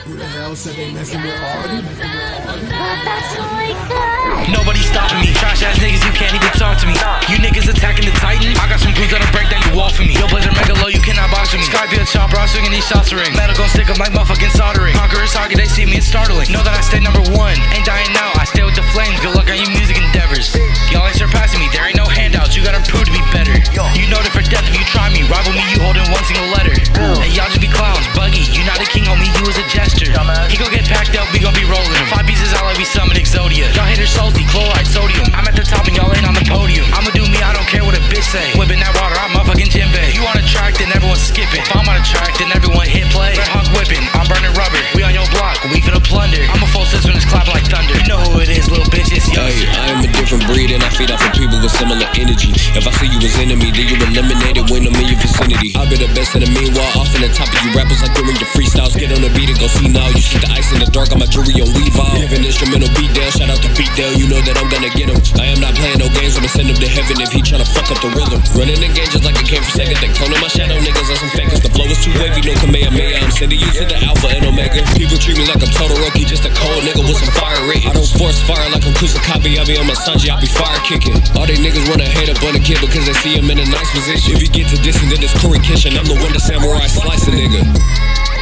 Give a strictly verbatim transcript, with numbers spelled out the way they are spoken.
Who the hell said they messing with Hardy? That's really good. Nobody stopping me. Trash ass niggas, you can't even talk to me. You niggas attacking the Titan. I got some crews that'll break down your wall for me. Yo, Blizzard mega low, you cannot box with me. Sky be a chopper, I'm swinging these shots to ring. Metal gon' stick up like motherfucking soldering. Conqueror's target, they see me, it's startling. Know that I stay number one. Ain't dying now, I stay with the flames. Good luck on your music endeavors. Y'all ain't surpassing me, there ain't no handouts. You gotta prove to be better. You know that for death if you try me. Rival me, you holding one single letter. And y'all just be clowns. Buggy, you not a king, homie, you was a jester. He gon' get packed up, we gon' be rolling him. Five pieces out like we summon Exodia. Y'all haters salty, chloride, sodium. I'm at the top and y'all ain't on the podium. I'ma do me, I don't care what a bitch say. Whipping that water, I'm motherfucking Jimbe. If you on a track, then everyone skip it. If I'm on a track, then everyone hit play. Red Hawk whipping, I'm burning rubber. We on your block, we finna plunder. I'm a full system that's clapping like thunder. You know who it is, little bitch, it's young. Hey, I am a different breed and I feed off of people with similar energy. If I see you as enemy, then you eliminate it when I'm in your vicinity. I'll be the best in the meanwhile, off in the top of you rappers like during your freestyles. Get on the beat and go see now. You see the ice in the dark on my jewelry on Levi. Give an instrumental beat down, shout out to beat down. You know that I'm gonna get him. I am not playing no games, I'ma send him to heaven if he tryna fuck up the rhythm. Running in games just like I came for second. They cloning my shadow niggas on some fakers. The flow is too wavy, no Kamehameha. I'm sending you to the Alpha and Omega. People treat me like I'm Todoroki, just a cold nigga with some fire rage. I don't force fire like I'm Kusakabe. I be on my Sanji, I be fire kicking. All they niggas wanna hate up on the kid because they see him in a nice position. If you get to dissing, then it's Corey Kishin. I'm the one that samurai slice a nigga.